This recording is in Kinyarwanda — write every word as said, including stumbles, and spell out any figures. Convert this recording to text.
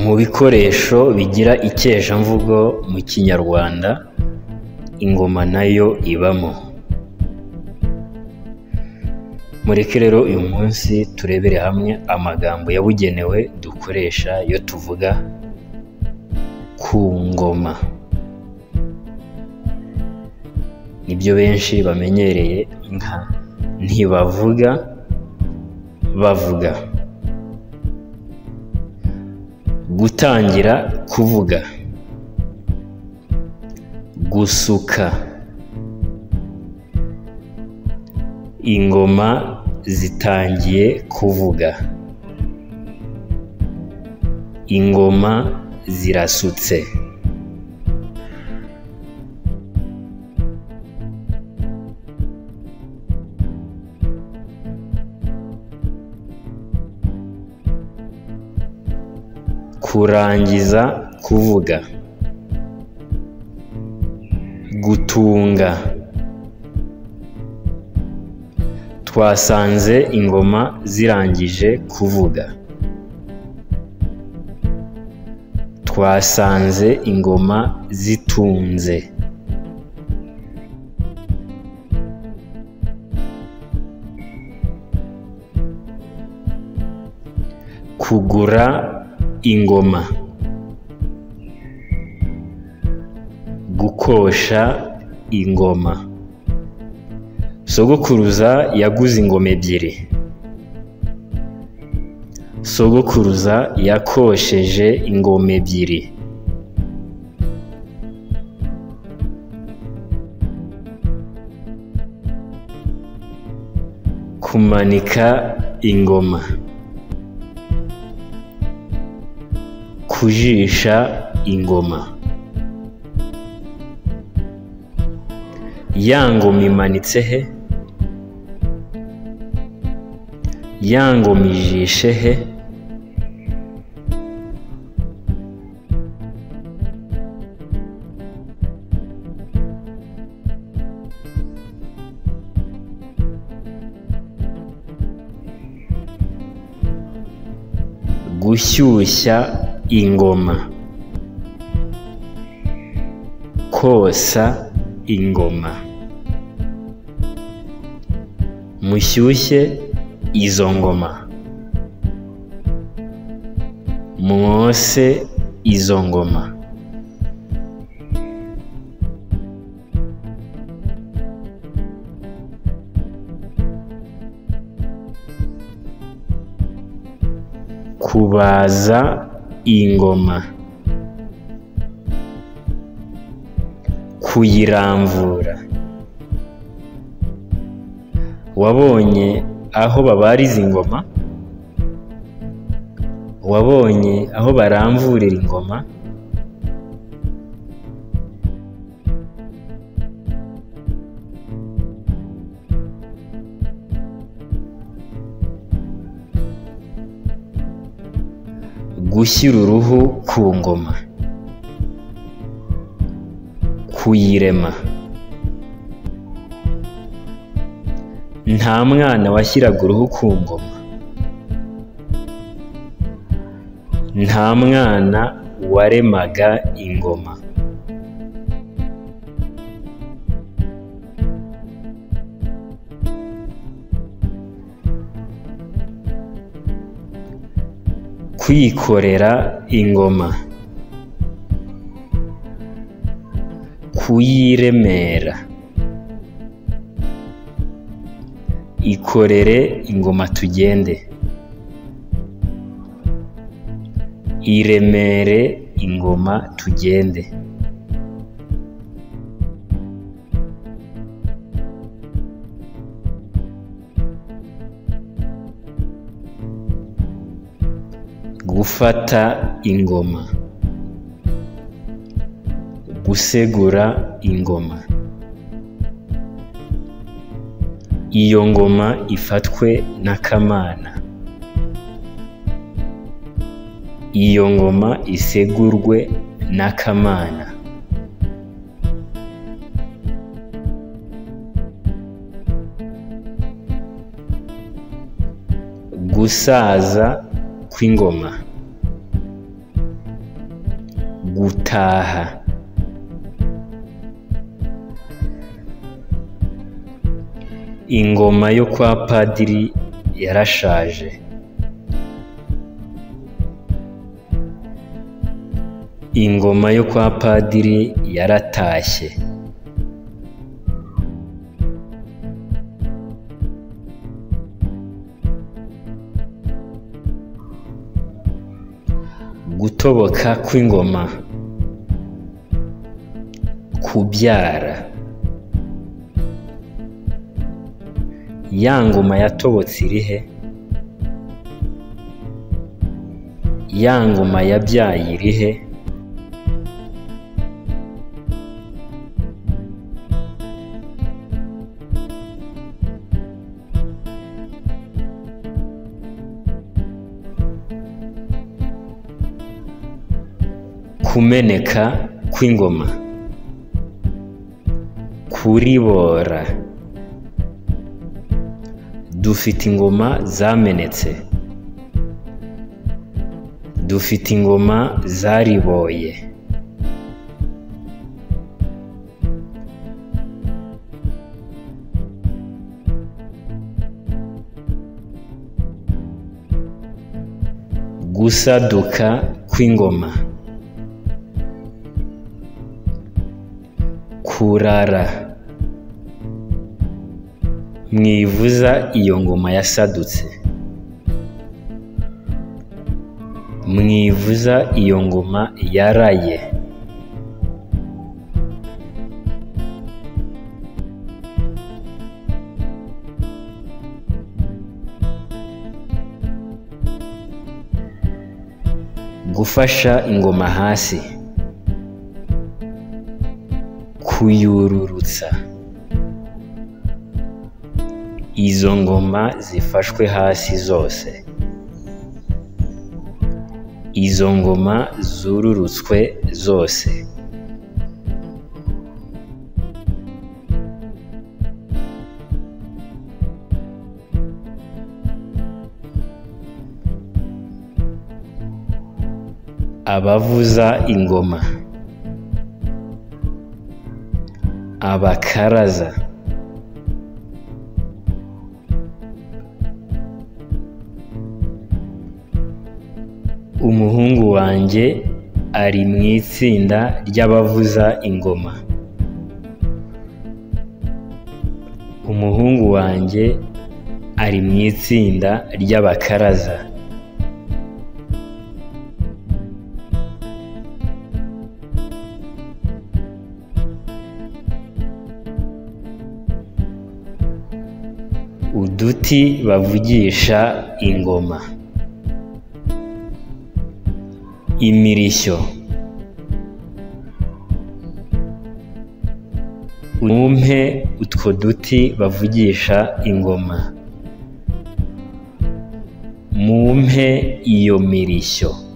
Mu bikoresho bigira ikeshamvugo mu Kinyarwanda, ingoma nayo ibamo. Mureke rero uyu munsi turebere hamwe amagambo yabugenewe dukoresha iyo tuvuga ku ngoma. Nibyo benshi bamenyereye nka ntibavuga bavuga. Gutangira kuvuga, gusuka, ingoma zitangiye kuvuga, ingoma zirasutse. Kurangiza kuvuga, gutunga. Twasanze ingoma zirangije kuvuga. Twasanze ingoma zitunze. Kugura ingoma, gukosha ingoma. Sogokuruza yaguze ingoma ebyiri. Sogokuruza yakosheje ingoma ebyiri. Kumanika ingoma, kujisha ingoma. Ya ngoma imanitse he? Ya ngoma ijishe he? Gushyushya ingoma, kosa ingoma. Mushyushye izo ngoma, mwose izo ngoma. Kubaza ingoma, kuyiramvura. Wabonye aho babariza ingoma? Wabonye aho baramvurira ingoma? Gushyira uruhu ku ngoma, kuyirema. Nta mwana washyiraga uruhu ku ngoma. Nta mwana waremaga ingoma. Kwikorera ingoma, kuyiremera. Ikorere ingoma tugende. Iremere ingoma tugende. Gufata ingoma, gusegura ingoma. Iyo ngoma ifatwe n'akamana. Iyo ngoma isegurwe n'akamana. Gusaza kw'ingoma. gutaha, ingoma yo kwa padiri yarashaje, ingoma yo kwa padiri yaratashye, gutoboka kw'ingoma, kubyara, ya ngoma yatobotse irihe, ya ngoma yabyaye irihe, kumeneka kw'ingoma, kuribora, dufite ingoma zamenetse, dufite ingoma zariboye, gusaduka kw'ingoma, kurara, mwivuza iyo ngoma yasadutse, mwivuza iyo ngoma yaraye, gufasha ingoma hasi, kuyururutsa, izo ngoma zifashwe hasi zose, izo ngoma zururutswe zose, abavuza ingoma, abakaraza, umuhungu wanjye ari mu itsinda ry'abavuza ingoma, umuhungu wanjye ari mu itsinda ry'abakaraza, uduti bavugisha ingoma, imirishyo, mumpe utwo duti bavugisha ingoma, mumpe iyo mirishyo.